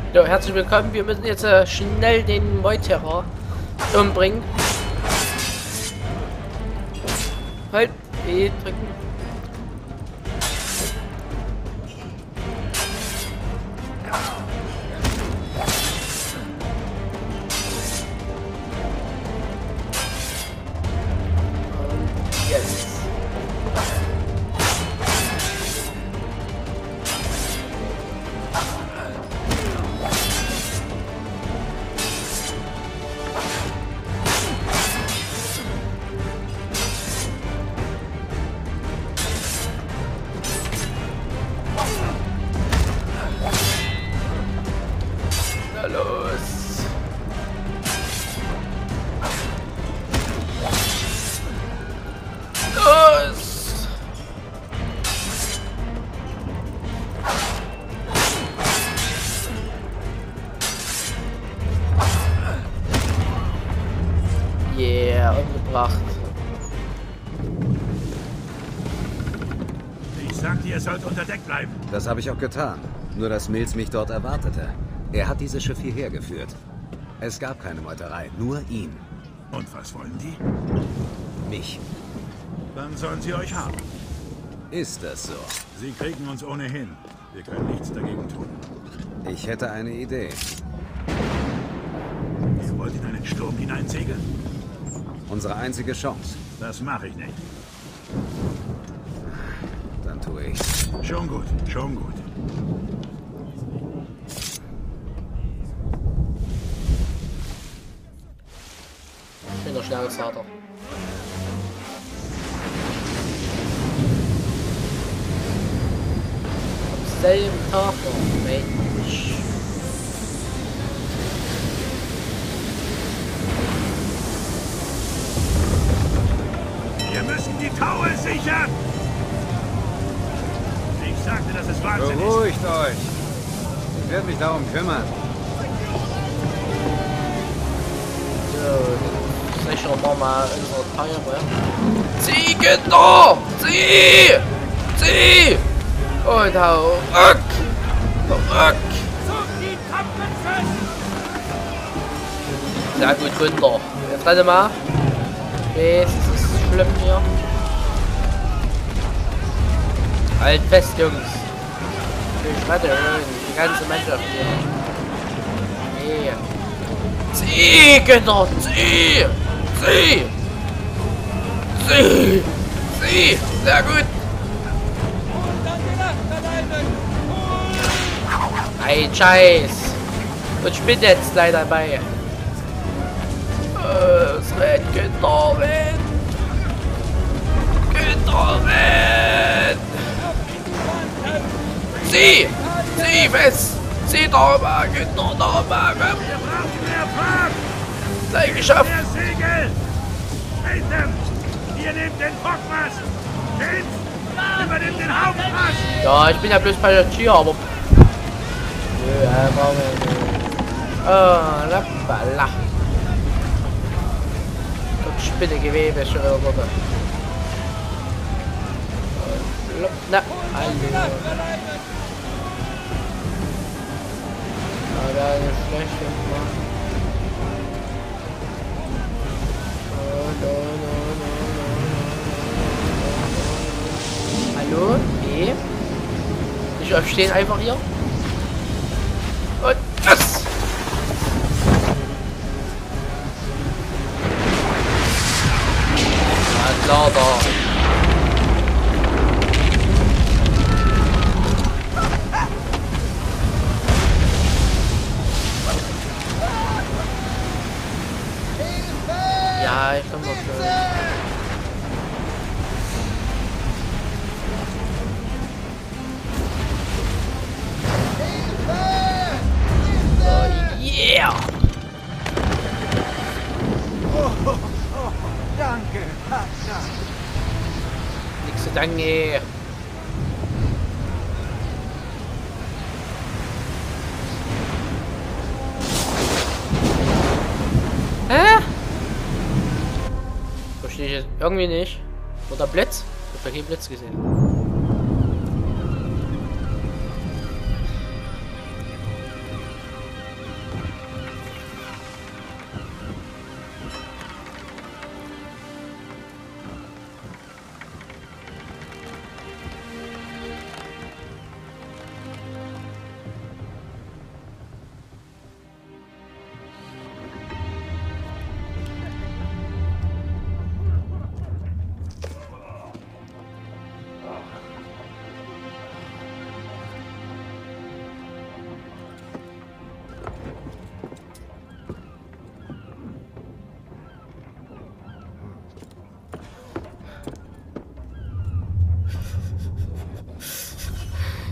Ja, herzlich willkommen. Wir müssen jetzt schnell den Meuterer umbringen. Halt, E drücken. Und jetzt. Los. Los. Yeah, umgebracht. Ich sagte, ihr sollt unter Deck bleiben. Das habe ich auch getan. Nur dass Mills mich dort erwartete. Er hat dieses Schiff hierher geführt. Es gab keine Meuterei, nur ihn. Und was wollen die? Mich. Dann sollen sie euch haben. Ist das so? Sie kriegen uns ohnehin. Wir können nichts dagegen tun. Ich hätte eine Idee. Ihr wollt in einen Sturm hineinsegeln? Unsere einzige Chance. Das mache ich nicht. Dann tue ich's. Schon gut, schon gut. Schöner Schlagesvater. Am selben Tag noch, Mensch. Wir müssen die Taue sichern! Ich sagte, das ist Wahnsinn. Beruhigt euch. Ich werde mich darum kümmern. So, sichern wir mal unsere Teile. Zieh, Kinder! Zieh! Zieh! Und hau ruck! Ruck! Sehr gut, Wunder. Jetzt warte mal. Okay, es ist schlimm hier. Halt fest, Jungs. Ich warte, die ganze Mannschaft hier. Nee. Zieh, Kinder! Zieh! Zieh! Zieh! Zieh! Sehr gut! Ein Scheiß! Und ich bin jetzt leider dabei. Es rennt, Kinder, rennt! Kinder, rennt! Zieh! Zieh fest! Zieh doch mal, Kinder, noch mal! Wir brauchen mehr Fahrt! Gleich geschafft! Mehr Segel! Nathan! Ihr nehmt den Fockmast! James! Übernimmt den Hauptmast! Ja, ich bin ja bloß Passagier, aber... Ja, oh, lappala. Und Spinnegewebe schon wieder runter. Na, hallo. Aber da ist schlecht gemacht. Hallo? Nee. Nicht aufstehen einfach hier. Und das! Ja, klar, da. Ja, ich komm doch schon. Yeah! Danke, Pascha. Nix zu danke. Hä? Verstehe ich jetzt irgendwie nicht. Oder Blitz? Ich hab da keinen Blitz gesehen.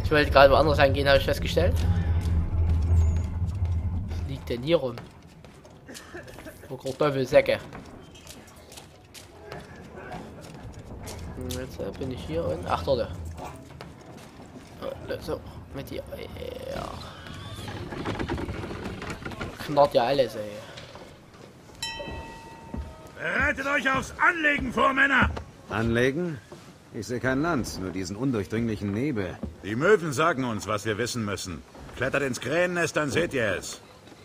Ich wollte gerade woanders reingehen, habe ich festgestellt. Was liegt denn hier rum? Oh, Kartoffelsäcke. Jetzt bin ich hier und... Ach, dort. So, mit dir. Ja. Knarrt ja alles, ey. Bereitet euch aufs Anlegen vor, Männer! Anlegen? Ich sehe kein Land, nur diesen undurchdringlichen Nebel. Die Möwen sagen uns, was wir wissen müssen. Klettert ins Krähennest, dann seht ihr es.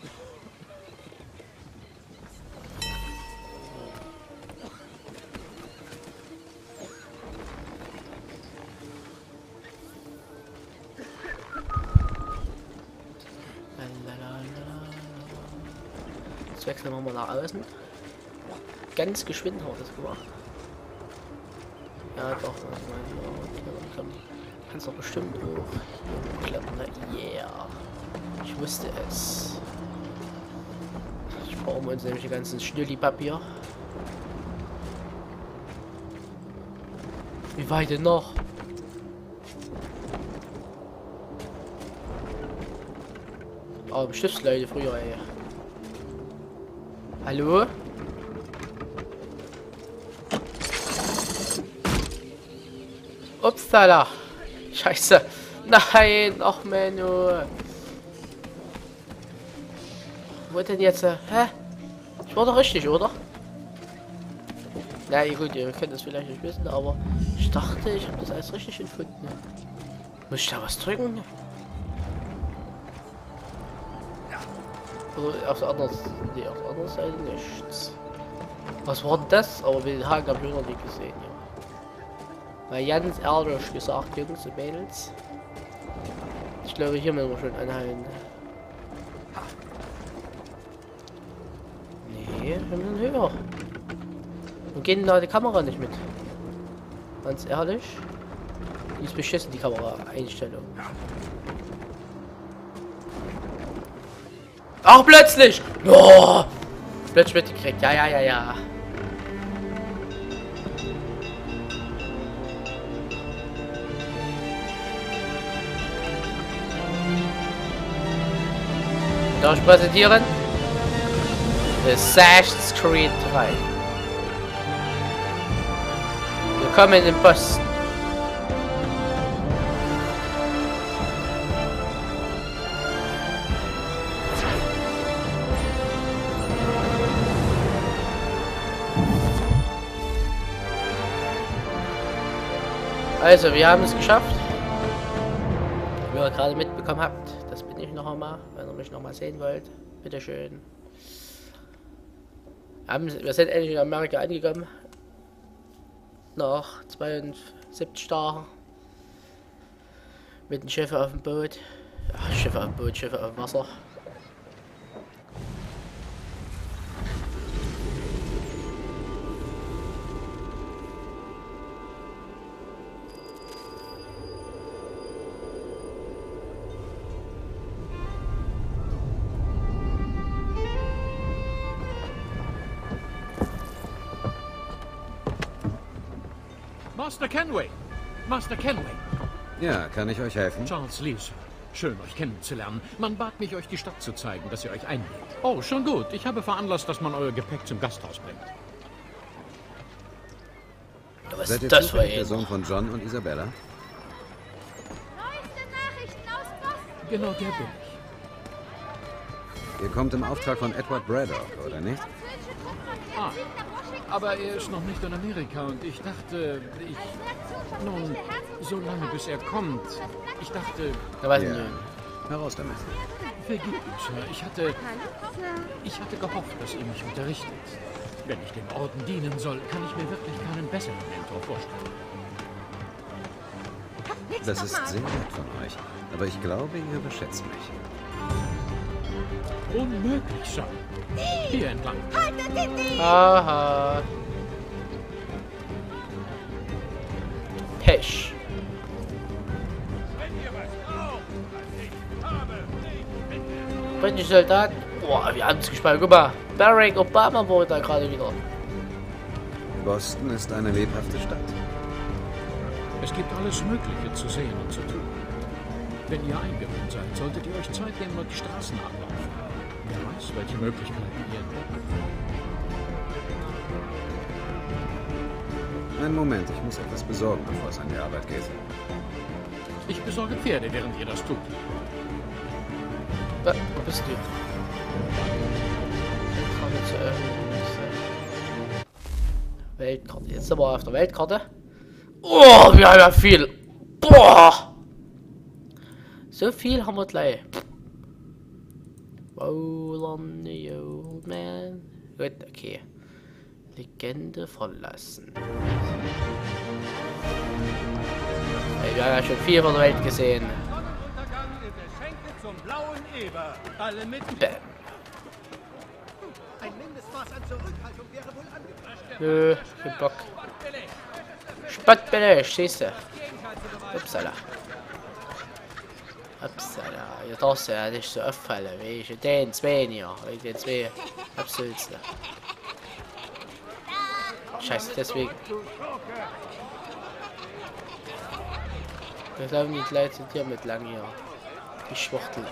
Jetzt wechseln wir mal nach außen. Ganz geschwind haben wir das gemacht. Ja, doch. Kannst doch bestimmt hoch. Klettern. Yeah. Ich wusste es. Ich brauche uns nämlich die ganzen Schnülli-Papier. Wie weit denn noch? Oh, Schiffsleute früher, ey. Hallo? Upsala. Scheiße. Nein, ach Menno. Wo denn jetzt? Hä? Ich war doch richtig, oder? Na ja, gut, ihr könnt das vielleicht nicht wissen, aber ich dachte, ich habe das alles richtig empfunden. Muss ich da was drücken? Oder auf der anderen, nee, auf der anderen Seite nichts. Was war denn das? Aber den Haken habe ich noch nicht gesehen, ja. Mal ganz ehrlich gesagt, Jungs und Mädels. Ich glaube, hier müssen wir schon anhalten. Nee, wir müssen höher. Und gehen da die Kamera nicht mit. Ganz ehrlich. Die ist beschissen, die Kamera-Einstellung. Ach, plötzlich! Oh! Plötzlich mitgekriegt. Ja. Darf ich präsentieren? Assassin's Creed 3. Willkommen in den Posten. Also, wir haben es geschafft. Wie ihr gerade mitbekommen habt, das bin ich noch einmal, wenn ihr mich noch mal sehen wollt. Bitteschön. Wir sind endlich in Amerika angekommen. Nach 72 Tagen. Mit dem Schiff auf dem Boot. Ja, Schiffe auf dem Boot, Schiffe auf dem Wasser. Master Kenway! Master Kenway! Ja, kann ich euch helfen? Charles Lee, Sir. Schön, euch kennenzulernen. Man bat mich, euch die Stadt zu zeigen, dass ihr euch einlädt. Oh, schon gut. Ich habe veranlasst, dass man euer Gepäck zum Gasthaus bringt. Was Seid ihr ist das für zufällig der ein? Sohn von John und Isabella? Neueste Nachrichten aus Boston. Genau, der bin ich. Ihr kommt im Auftrag von Edward Braddock, oder nicht? Französische Truppen Ah, markieren sich nach Washington. aber er ist noch nicht in Amerika und ich dachte, Nun, so lange bis er kommt. Ich dachte, Da weiß ich Ja. nicht. Heraus damit. vergib mir, Sir. Ich hatte gehofft, dass ihr mich unterrichtet. Wenn ich dem Orden dienen soll, kann ich mir wirklich keinen besseren Mentor vorstellen. Das ist sehr nett von euch. Aber ich glaube, ihr überschätzt mich. Unmöglich, Sir. Hier entlang. Aha. Pech. Britische Soldaten. Boah, wir haben es gespeichert. Guck mal. Barack Obama wurde da gerade wieder. Boston ist eine lebhafte Stadt. Es gibt alles Mögliche zu sehen und zu tun. Wenn ihr eingewöhnt seid, solltet ihr euch Zeit nehmen und die Straßen ablaufen. Wer weiß, welche Möglichkeiten ihr entdeckt. Einen Moment, ich muss etwas besorgen, bevor es an die Arbeit geht. Ich besorge Pferde, während ihr das tut. Wo bist du? Weltkarte. Jetzt sind wir auf der Weltkarte. Oh, wir haben ja viel. Boah! So viel haben wir gleich. Roll on the old man. Gut, okay. Legende verlassen. Hey, wir haben ja schon viel von der Welt gesehen. Zum blauen Eber. Alle mit. Bäm. Ein Mindestmaß an Zurückhaltung wäre wohl angebracht. Nö, kein Bock. Spottbeleg, siehst du. Upsala. Upsala. Ja, das ja nicht so auffallen, wie ich den zwei hier. Ich den zwei absolutsten. Scheiße, deswegen. Wir glauben, die Leute sind hier mit lang hier. Die Schwuchtel.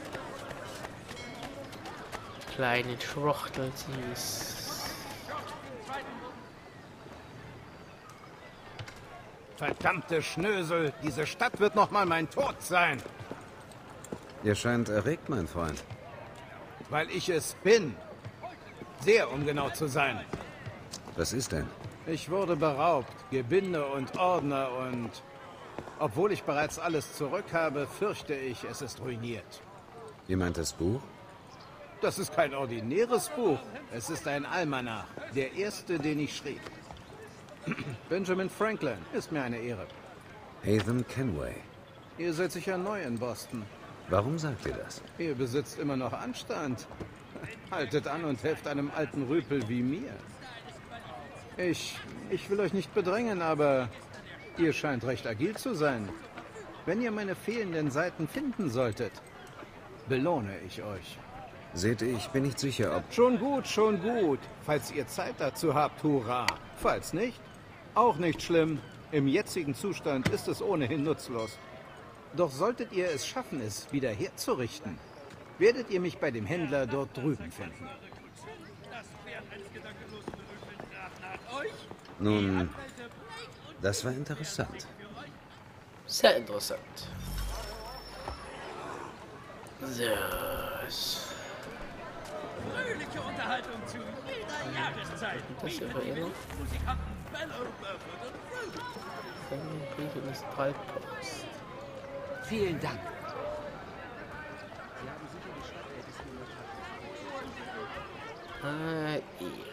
Kleine Schwuchtel, süß. Verdammte Schnösel, diese Stadt wird noch mal mein Tod sein. Ihr scheint erregt, mein Freund. Weil ich es bin. Sehr, um genau zu sein. Was ist denn? Ich wurde beraubt, Gebinde und Ordner und... Obwohl ich bereits alles zurück habe, fürchte ich, es ist ruiniert. Ihr meint das Buch? Das ist kein ordinäres Buch. Es ist ein Almanach. Der erste, den ich schrieb. Benjamin Franklin, ist mir eine Ehre. Hatham Kenway. Ihr seid sicher neu in Boston. Warum sagt ihr das? Ihr besitzt immer noch Anstand. Haltet an und helft einem alten Rüpel wie mir. Ich will euch nicht bedrängen, aber ihr scheint recht agil zu sein. Wenn ihr meine fehlenden Seiten finden solltet, belohne ich euch. Seht ihr, ich bin nicht sicher, ob... Schon gut, schon gut. Falls ihr Zeit dazu habt, hurra. Falls nicht, auch nicht schlimm. Im jetzigen Zustand ist es ohnehin nutzlos. Doch solltet ihr es schaffen, es wieder herzurichten, werdet ihr mich bei dem Händler dort drüben finden. Nun, das war interessant. Sehr interessant. So. Fröhliche Unterhaltung zu jeder Jahreszeit. Das ist aber immer. Brief in das Treibpost. Vielen Dank. Ja.